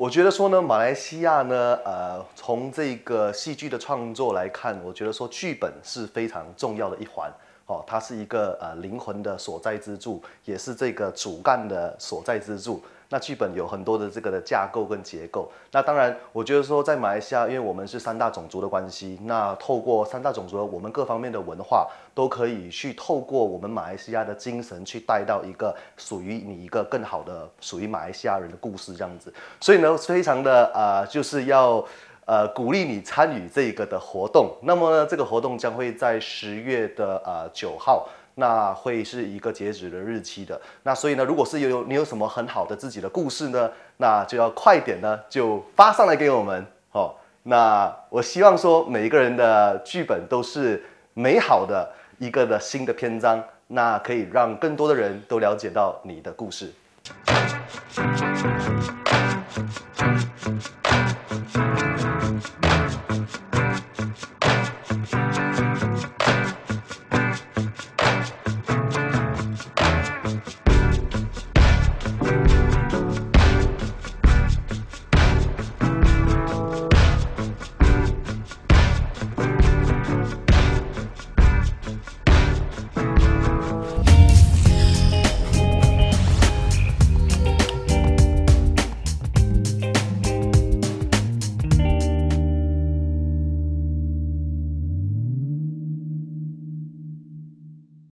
我觉得说呢，马来西亚呢，从这个戏剧的创作来看，我觉得说剧本是非常重要的一环。哦，它是一个灵魂的所在之处，也是这个主干的所在之处。那剧本有很多的这个的架构跟结构。那当然，我觉得说在马来西亚，因为我们是三大种族的关系，那透过三大种族的我们各方面的文化，都可以去透过我们马来西亚的精神，去带到一个属于你一个更好的属于马来西亚人的故事这样子。所以呢，非常的就是要。鼓励你参与这个的活动。那么呢，这个活动将会在10月的9号，那会是一个截止的日期的。那所以呢，如果是你有什么很好的自己的故事呢，那就要快点呢就发上来给我们哦。那我希望说每一个人的剧本都是美好的一个的新的篇章，那可以让更多的人都了解到你的故事。